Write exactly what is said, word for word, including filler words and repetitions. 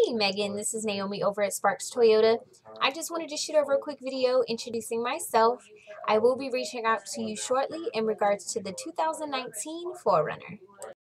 Hey Megan, this is Naomi over at Sparks Toyota. I just wanted to shoot over a quick video introducing myself. I will be reaching out to you shortly in regards to the two thousand nineteen four runner.